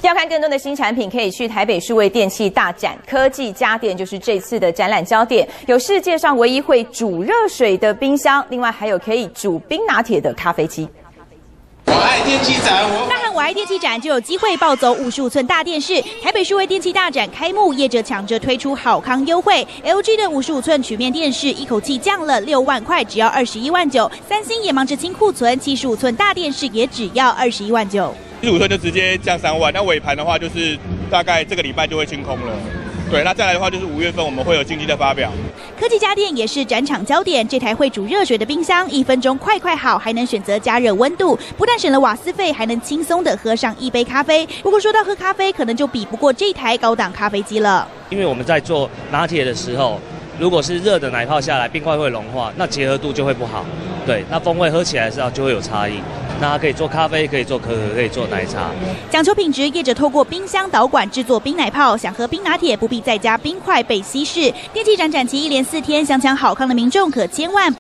要看更多的新产品，可以去台北数位电器大展，科技家电就是这次的展览焦点。有世界上唯一会煮热水的冰箱，另外还有可以煮冰拿铁的咖啡机。 我爱电器展， 大汉我爱电器展就有机会抱走55寸大电视。台北数位电器大展开幕，业者抢着推出好康优惠。LG 的55寸曲面电视一口气降了6万块，只要21万9。三星也忙着清库存，75寸大电视也只要21万9。 75寸就直接降3万，那尾盘的话就是大概这个礼拜就会清空了。 对，那再来的话就是5月份我们会有经济的发表。 科技家电也是展场焦点，这台会煮热水的冰箱，1分钟快好，还能选择加热温度，不但省了瓦斯费，还能轻松的喝上一杯咖啡。不过说到喝咖啡，可能就比不过这台高档咖啡机了。 因为我们在做拿铁的时候，如果是热的奶泡下来，冰块会融化，那结合度就会不好。对，那风味喝起来的时候就会有差异。 那它可以做咖啡，可以做可可，可以做奶茶。 讲求品质，业者透过冰箱导管制作冰奶泡，想喝冰拿铁不必再加冰块被稀释。电器展展期1连4天，想抢好康的民众可千万